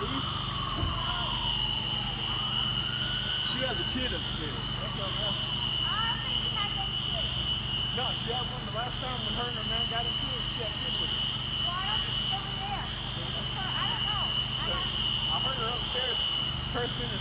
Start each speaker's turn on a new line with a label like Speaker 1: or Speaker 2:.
Speaker 1: leave? She has a kid upstairs. That's all right. No, she had one the last time when her and her man got into it. She had a kid with her. I heard her upstairs cursing